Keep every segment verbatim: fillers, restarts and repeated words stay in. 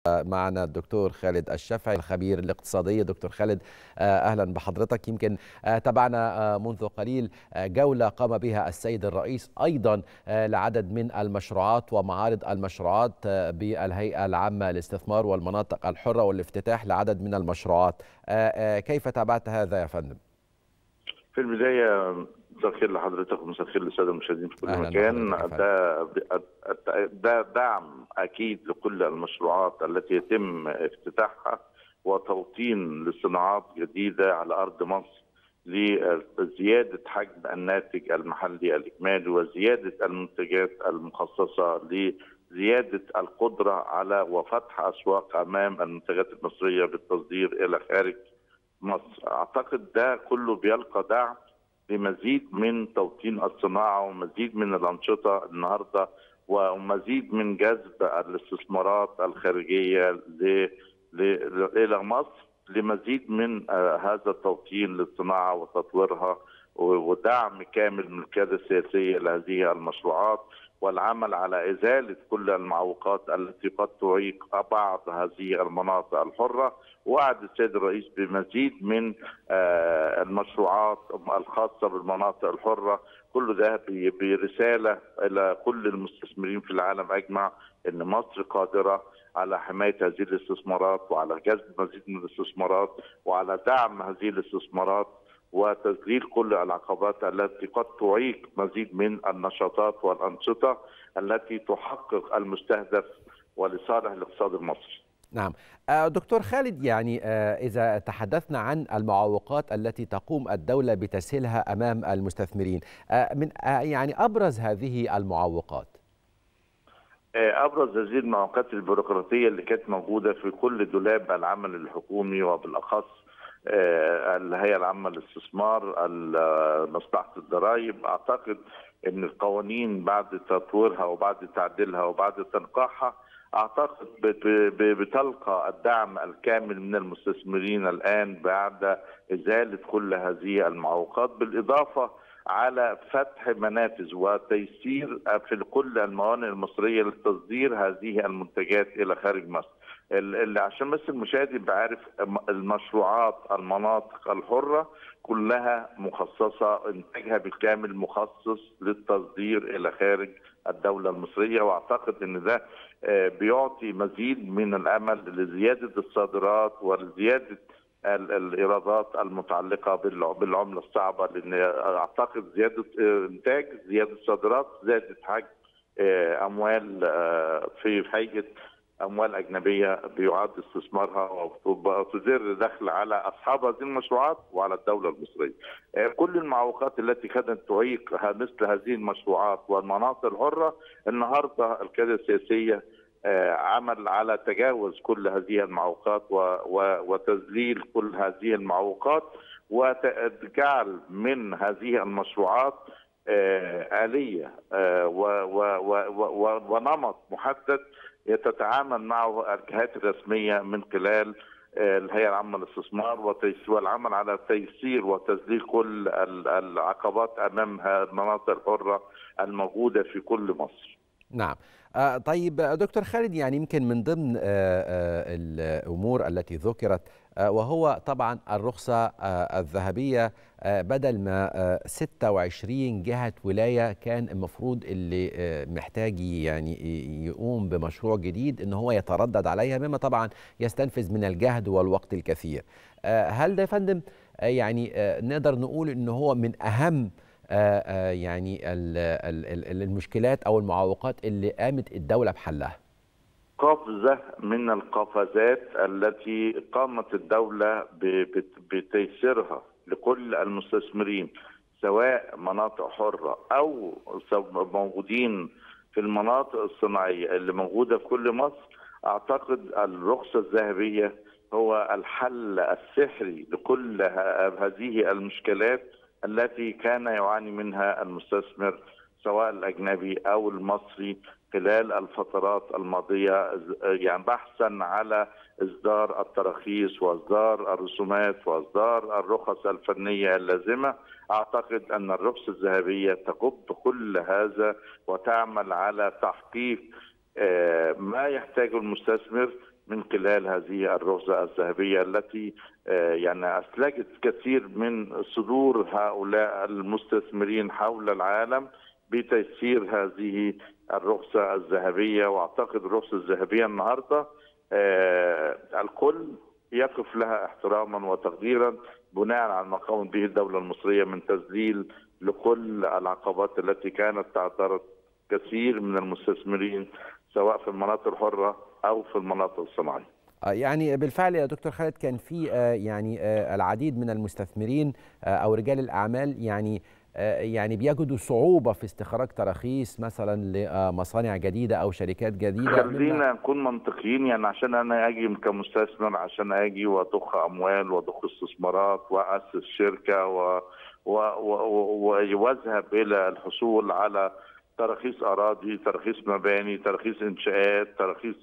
معنا الدكتور خالد الشافعي الخبير الاقتصادي. دكتور خالد، أهلا بحضرتك. يمكن تابعنا منذ قليل جولة قام بها السيد الرئيس أيضا لعدد من المشروعات ومعارض المشروعات بالهيئة العامة للاستثمار والمناطق الحرة والافتتاح لعدد من المشروعات. كيف تابعت هذا يا فندم؟ في البداية مساء الخير لحضرتك ومساء الخير للساده المشاهدين في كل أهلا مكان. ده ده دعم اكيد لكل المشروعات التي يتم افتتاحها وتوطين لصناعات جديده على ارض مصر لزياده حجم الناتج المحلي الاجمالي وزياده المنتجات المخصصه لزياده القدره على وفتح اسواق امام المنتجات المصريه بالتصدير الى خارج مصر. اعتقد ده كله بيلقى دعم لمزيد من توطين الصناعه ومزيد من الانشطه النهارده ومزيد من جذب الاستثمارات الخارجيه ل... ل... الى مصر لمزيد من آه هذا التوطين للصناعه وتطويرها ودعم كامل من القياده السياسيه لهذه المشروعات والعمل على ازاله كل المعوقات التي قد تعيق بعض هذه المناطق الحره. وعد السيد الرئيس بمزيد من آه المشروعات الخاصه بالمناطق الحره، كل ده برساله الى كل المستثمرين في العالم اجمع ان مصر قادره على حمايه هذه الاستثمارات وعلى جذب مزيد من الاستثمارات وعلى دعم هذه الاستثمارات وتذليل كل العقبات التي قد تعيق مزيد من النشاطات والانشطه التي تحقق المستهدف ولصالح الاقتصاد المصري. نعم دكتور خالد، يعني إذا تحدثنا عن المعوقات التي تقوم الدولة بتسهيلها أمام المستثمرين، من يعني أبرز هذه المعوقات؟ أبرز هذه المعوقات البيروقراطية اللي كانت موجودة في كل دولاب العمل الحكومي وبالأخص الهيئة العامة للاستثمار، مصلحة الضرائب. أعتقد أن القوانين بعد تطويرها وبعد تعديلها وبعد تنقيحها أعتقد بتلقى الدعم الكامل من المستثمرين الآن بعد إزالة كل هذه المعوقات، بالإضافة على فتح منافذ وتيسير في كل الموانئ المصرية لتصدير هذه المنتجات إلى خارج مصر. اللي عشان بس المشاهد يبقى عارف، المشروعات المناطق الحرة كلها مخصصة إنتاجها بالكامل مخصص للتصدير إلى خارج الدولة المصرية، واعتقد ان ده بيعطي مزيد من الامل لزياده الصادرات ولزياده الايرادات المتعلقه بالعمله الصعبه، لان اعتقد زياده انتاج، زياده صادرات، زياده حجم اموال في هيئه اموال اجنبيه بيعاد استثمارها وتدر دخل على اصحاب هذه المشروعات وعلى الدوله المصريه. كل المعوقات التي كانت تعيق مثل هذه المشروعات والمناطق الحره، النهارده القياده السياسيه عمل على تجاوز كل هذه المعوقات وتذليل كل هذه المعوقات وجعل من هذه المشروعات آلية ونمط محدد تتعامل معه الجهات الرسميه من خلال الهيئه العامه للاستثمار والعمل على تيسير وتذليل كل العقبات امام المناطق الحره الموجوده في كل مصر. نعم. آه طيب دكتور خالد، يعني يمكن من ضمن آه آه الأمور التي ذكرت آه وهو طبعا الرخصة آه الذهبية، آه بدل ما آه ستة وعشرين جهة ولاية كان المفروض اللي آه محتاج يعني يقوم بمشروع جديد ان هو يتردد عليها، مما طبعا يستنفذ من الجهد والوقت الكثير. آه هل ده يا فندم آه يعني آه نقدر نقول ان هو من أهم آآ آآ يعني ال ال المشكلات أو المعوقات اللي قامت الدولة بحلها؟ قفزة من القفزات التي قامت الدولة بتيسيرها لكل المستثمرين، سواء مناطق حرة أو موجودين في المناطق الصناعية اللي موجودة في كل مصر. أعتقد الرخصة الذهبية هو الحل السحري لكل هذه المشكلات التي كان يعاني منها المستثمر سواء الأجنبي أو المصري خلال الفترات الماضية، يعني بحثا على إصدار التراخيص وإصدار الرسومات وإصدار الرخص الفنية اللازمة. أعتقد أن الرخصة الذهبية تكب كل هذا وتعمل على تحقيق ما يحتاجه المستثمر من خلال هذه الرخصة الذهبية التي يعني أسلجت كثير من صدور هؤلاء المستثمرين حول العالم بتيسير هذه الرخصة الذهبية. وأعتقد الرخصة الذهبية النهاردة الكل يقف لها احتراما وتقديرا بناء على ما قامت به الدولة المصرية من تذليل لكل العقبات التي كانت تعترض كثير من المستثمرين سواء في المناطق الحرة أو في المناطق الصناعية. يعني بالفعل يا دكتور خالد كان في يعني العديد من المستثمرين أو رجال الأعمال يعني يعني بيجدوا صعوبة في استخراج تراخيص مثلا لمصانع جديدة أو شركات جديدة. خلينا نكون منطقيين، يعني عشان أنا أجي كمستثمر عشان أجي وأضخ أموال وأضخ استثمارات وأسس شركة و ويذهب إلى الحصول على تراخيص أراضي، تراخيص مباني، تراخيص إنشاءات، تراخيص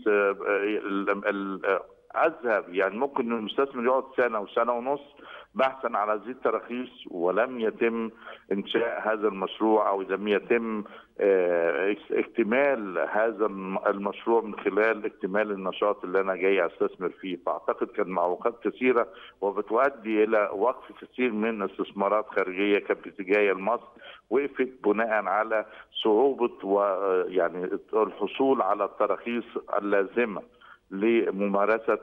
أذهب يعني ممكن المستثمر يقعد سنة وسنة ونص بحثا على هذه التراخيص ولم يتم إنشاء هذا المشروع أو لم يتم اكتمال هذا المشروع من خلال اكتمال النشاط اللي أنا جاي أستثمر فيه. فأعتقد كان معوقات كثيرة وبتؤدي إلى وقف كثير من استثمارات خارجية كانت بتجاية لمصر، وقفت بناء على صعوبة ويعني الحصول على التراخيص اللازمة لممارسة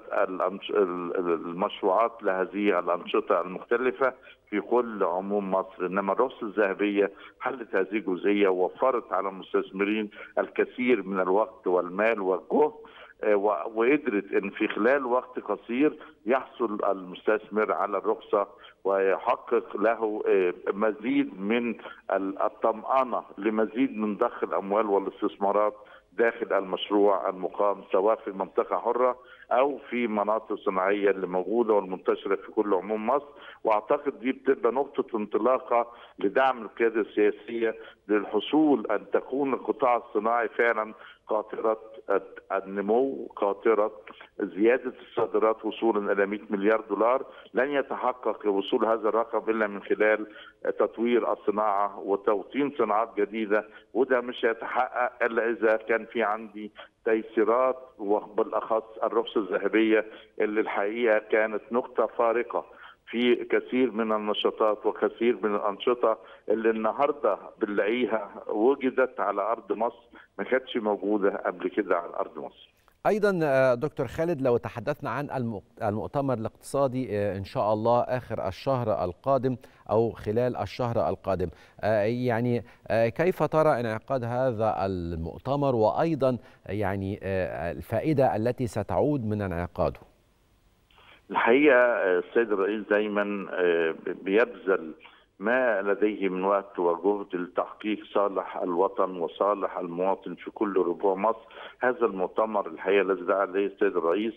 المشروعات لهذه الأنشطة المختلفة في كل عموم مصر. إنما الرخصة الذهبية حلت هذه الجزئية ووفرت على المستثمرين الكثير من الوقت والمال والجهد، وقدرت ان في خلال وقت قصير يحصل المستثمر على الرخصة ويحقق له مزيد من الطمأنة لمزيد من ضخ الأموال والاستثمارات داخل المشروع المقام سواء في منطقة حرة أو في مناطق صناعية اللي موجودة والمنتشرة في كل عموم مصر. وأعتقد دي بتبقى نقطة انطلاقة لدعم القيادة السياسية للحصول أن تكون القطاع الصناعي فعلا قاطرة النمو، قاطرة زيادة الصادرات وصولا إلى مئة مليار دولار. لن يتحقق وصول هذا الرقم إلا من خلال تطوير الصناعة وتوطين صناعات جديدة، وده مش هيتحقق إلا إذا كان في عندي تيسيرات وبالأخص الرخصة الذهبية اللي الحقيقة كانت نقطة فارقة في كثير من النشاطات وكثير من الأنشطة اللي النهاردة بنلاقيها وجدت على أرض مصر ما كانتش موجودة قبل كده على أرض مصر. أيضا دكتور خالد لو تحدثنا عن المؤتمر الاقتصادي إن شاء الله آخر الشهر القادم أو خلال الشهر القادم، يعني كيف ترى انعقاد هذا المؤتمر وأيضا يعني الفائدة التي ستعود من انعقاده؟ الحقيقة السيد الرئيس دايما بيبذل ما لديه من وقت وجهد لتحقيق صالح الوطن وصالح المواطن في كل ربوع مصر. هذا المؤتمر الحقيقة الذي دعا عليه السيد الرئيس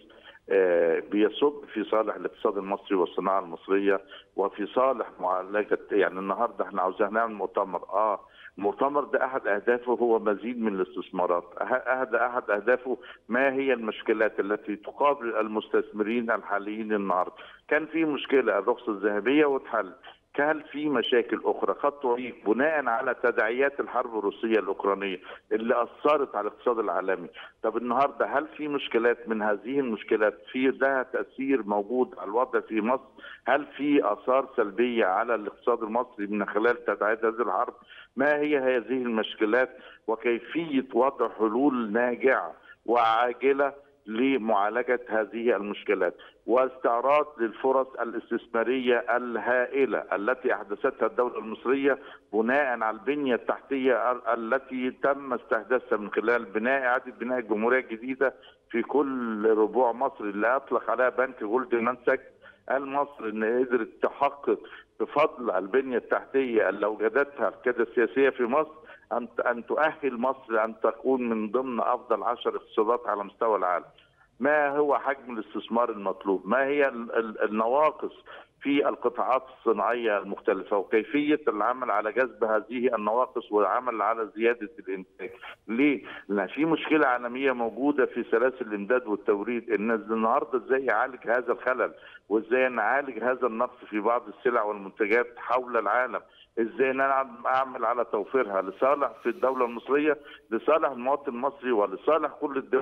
بيصب في صالح الاقتصاد المصري والصناعة المصرية وفي صالح معالجة، يعني النهارده احنا عاوزين نعمل مؤتمر اه المؤتمر ده احد اهدافه هو مزيد من الاستثمارات، احد احد اهدافه ما هي المشكلات التي تقابل المستثمرين الحاليين النهارده. كان في مشكله الرخصه الذهبيه واتحل، كان في مشاكل اخرى قد طريق بناء على تداعيات الحرب الروسيه الاوكرانيه اللي اثرت على الاقتصاد العالمي. طب النهارده هل في مشكلات من هذه المشكلات في لها تاثير موجود على الوضع في مصر؟ هل في اثار سلبيه على الاقتصاد المصري من خلال تداعيات هذه الحرب؟ ما هي هذه المشكلات وكيفيه وضع حلول ناجعه وعاجله لمعالجة هذه المشكلات واستعراض للفرص الاستثمارية الهائلة التي أحدثتها الدولة المصرية بناء على البنية التحتية التي تم استحداثها من خلال بناء إعادة بناء الجمهورية الجديدة في كل ربوع مصر اللي أطلق عليها بنك جولدمان ساكس. قال مصر إن قدرت تحقق بفضل البنية التحتية اللي أوجدتها القيادة السياسية في مصر أن أن تؤهل مصر أن تكون من ضمن أفضل عشر اقتصادات على مستوى العالم. ما هو حجم الاستثمار المطلوب؟ ما هي النواقص في القطاعات الصناعية المختلفة وكيفية العمل على جذب هذه النواقص والعمل على زيادة الإنتاج؟ ليه؟ لأن في مشكلة عالمية موجودة في سلاسل الإمداد والتوريد، الناس النهارده إزاي يعالج هذا الخلل وإزاي نعالج هذا النقص في بعض السلع والمنتجات حول العالم، ازاي انا اعمل على توفيرها لصالح في الدوله المصريه، لصالح المواطن المصري ولصالح كل الدول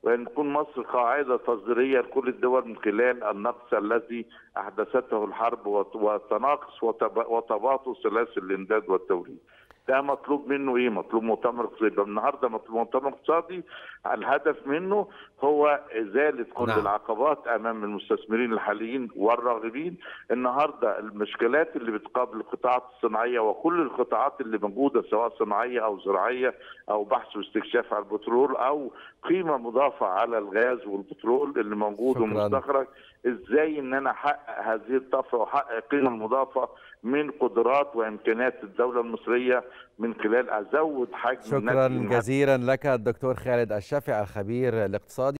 وأن تكون مصر قاعدة تصديرية لكل الدول من خلال النقص الذي أحدثته الحرب وتناقص وتباطؤ سلاسل الإمداد والتوريد. ده مطلوب منه ايه؟ مطلوب مؤتمر اقتصادي. النهارده مطلوب مؤتمر اقتصادي الهدف منه هو ازاله كل نعم. العقبات امام المستثمرين الحاليين والراغبين. النهارده المشكلات اللي بتقابل القطاعات الصناعيه وكل القطاعات اللي موجوده سواء صناعيه او زراعيه او بحث واستكشاف على البترول او قيمه مضافه على الغاز والبترول اللي موجود ومستخرج، ازاي ان انا احقق هذه الطفره واحقق القيمه المضافه من قدرات وامكانيات الدوله المصريه من خلال ازود حجم شكرا جزيلا لك الدكتور خالد الشافعي الخبير الاقتصادي.